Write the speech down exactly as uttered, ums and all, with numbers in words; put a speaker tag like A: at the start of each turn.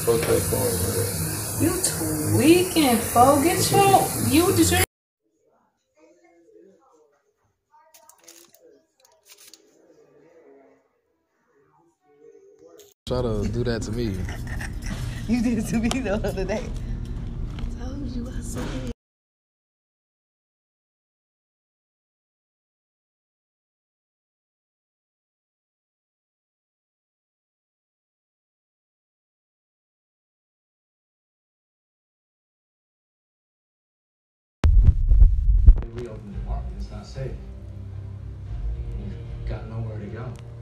A: Okay, fine.
B: You tweaking, fo. Get your, you did your.
A: Try to do that to me.
C: You did it to me the other day. I told you I said it.
D: Reopen the apartment. It's not safe. You've got nowhere to go.